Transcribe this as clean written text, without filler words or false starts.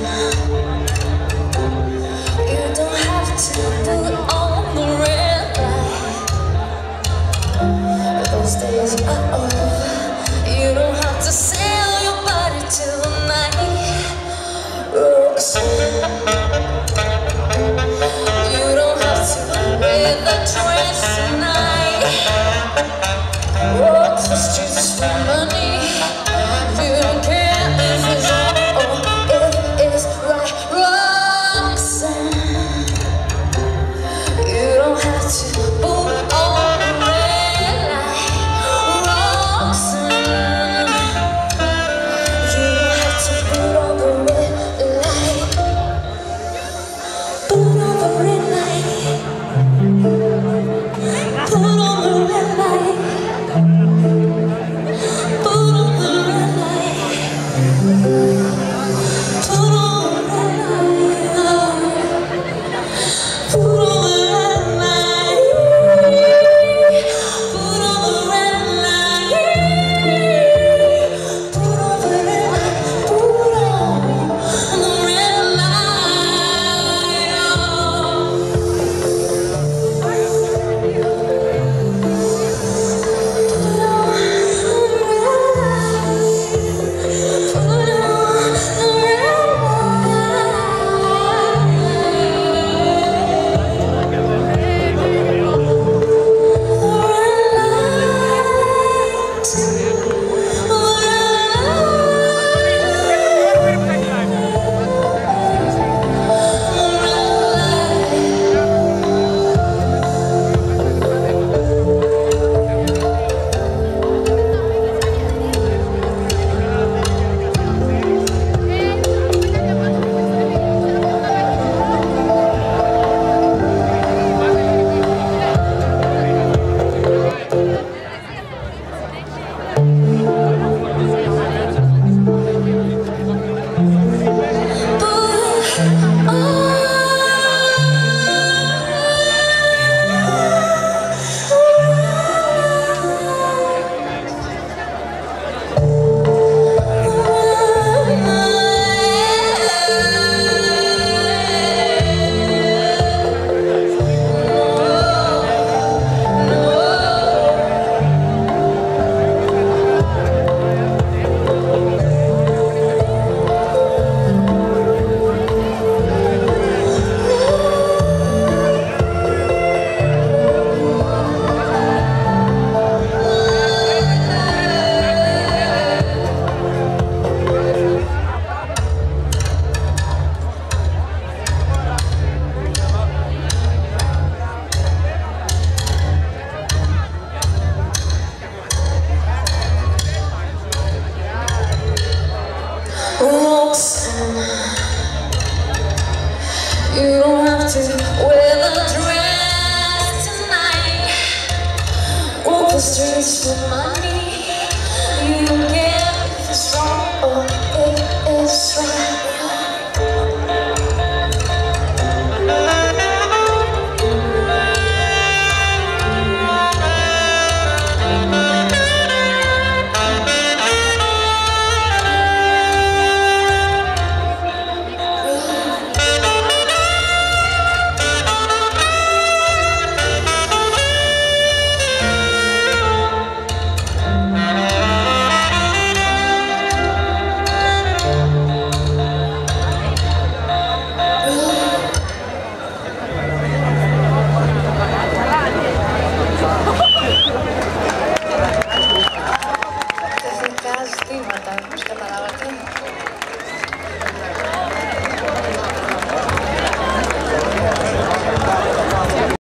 You don't have to put on the red light. Those days are over. You don't have to sell your body to the night. Roxanne, you don't have to wear that dress tonight. Walk the streets for money. You don't care if it's wrong or if it's right. Roxanne, you don't have to put on the red light. Roxanne, you don't have to put on the red light. Put on the red light. Put on the red light. Put on the red light. Put on the red light. Put on the red light. Put on the red light. Put on the red light. Put on the red Roxanne, you don't have to wear the dress tonight. Walk the streets for money.